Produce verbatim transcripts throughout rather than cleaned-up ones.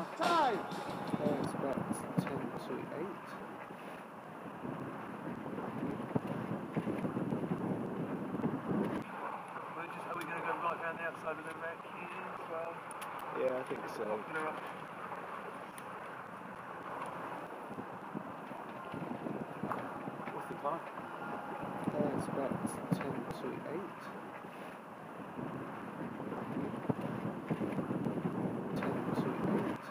Time! Uh, it's about ten to eight. We're just, are we going to go right down the outside of the wreck here as well? Yeah, I think so. What's the time? Uh, it's about ten to eight. ten to eight.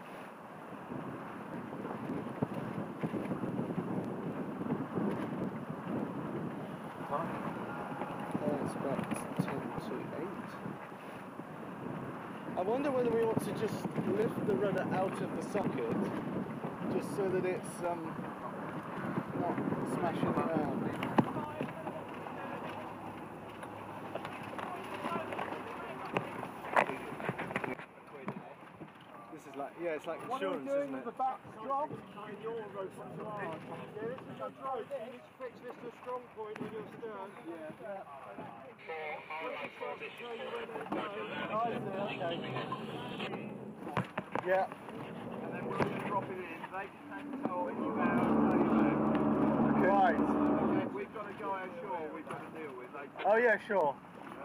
Time? Uh, it's about ten to eight. I wonder whether we want to just lift the rudder out of the socket, just so that it's um, not smashing around. This is like, yeah, it's like insurance, what are we doing isn't with it? the back strong? Your rope on the line. Yeah, this is a rope. You need to fix this to a strong point on your stern. Yeah. Yeah. Yeah. And then we'll just drop it in. They can control it. You out, you Right. okay, we've got to go ashore. We've got to deal with. Like, Oh yeah, sure.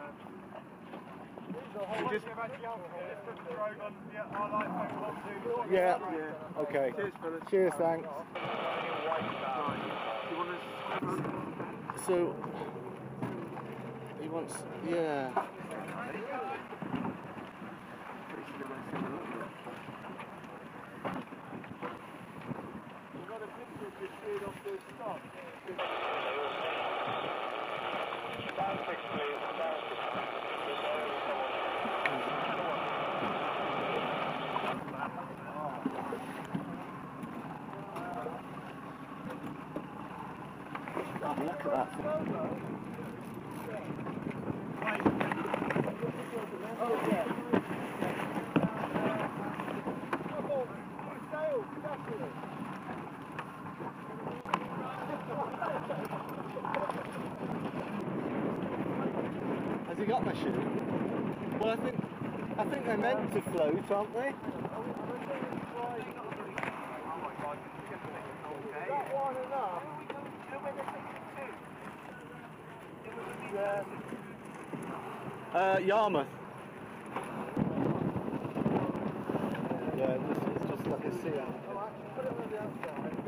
we just put the drogue on. Yeah, I like people on Yeah. Yeah. Okay. Cheers, fellas. Cheers, thanks. Do you want to? So he wants, yeah. You've got a picture of your speed off the stop. Down six, please. Down six. Oh, look at that. Oh, yeah. Sail, Has he got my shoe? Well, I think I think they're meant to float, aren't they? That one enough? Uh, Yarmouth. Yeah, this is just like a sea animal. Oh, actually, put it on the outside.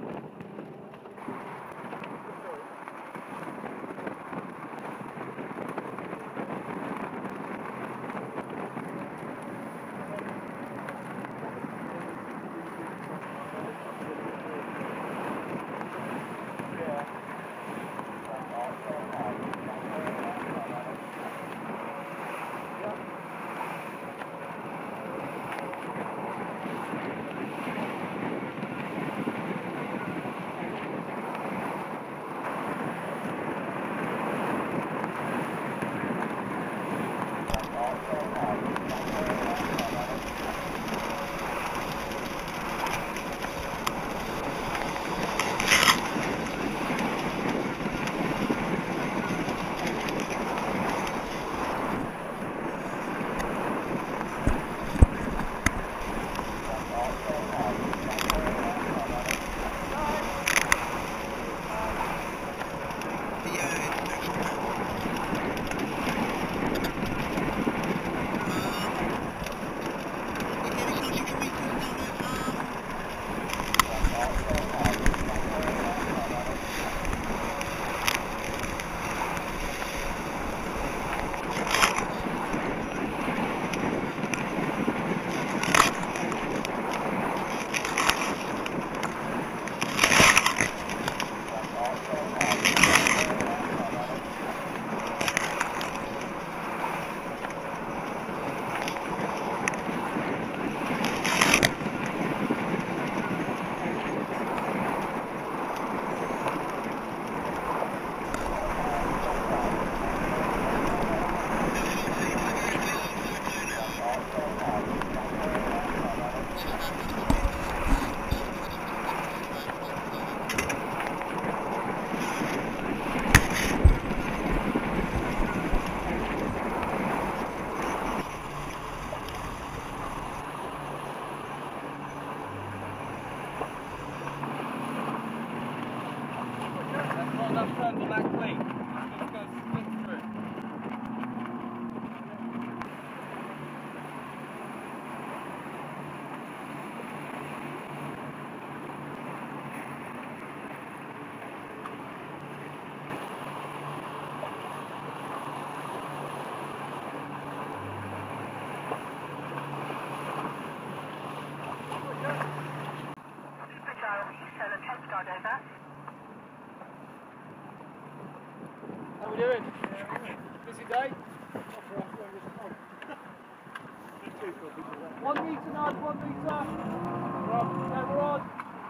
last one meter. Camera on.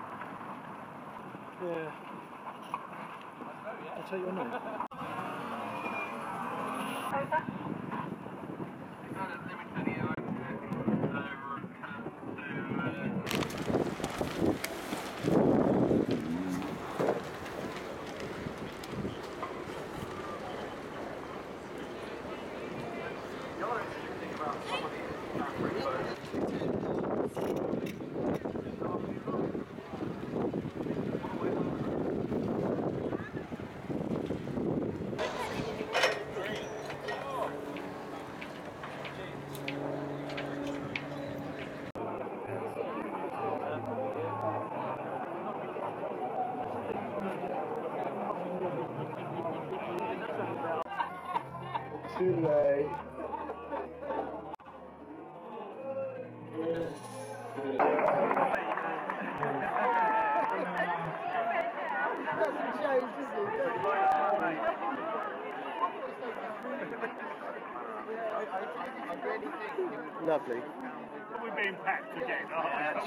Yeah. I'll tell you a minute. Too late. Lovely. We're being packed again, aren't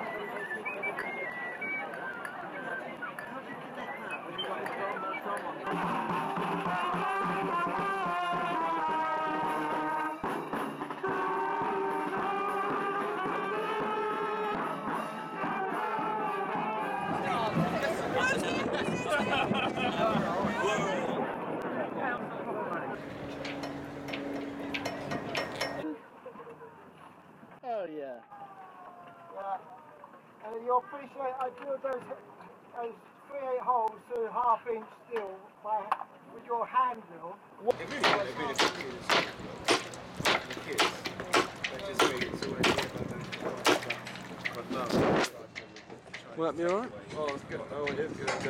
Oh yeah. Yeah. And then you'll appreciate I drilled those, those three eight holes to half inch steel by, with your hand drill. What? It really would have been a good kids. The kids. They just made it so we're here, but no. Will that be alright? Oh, it's good. Oh, it is good. Uh,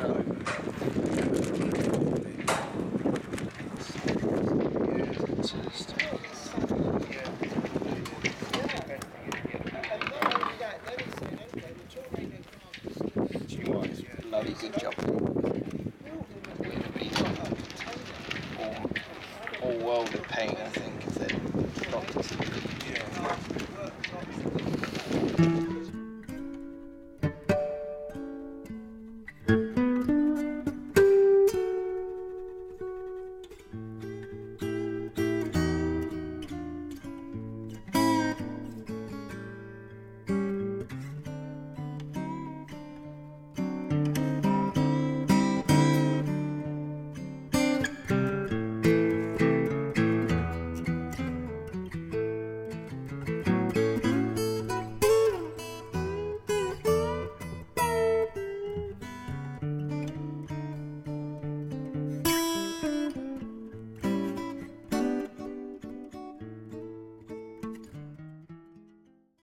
Bloody good job. All, all world of pain, I think.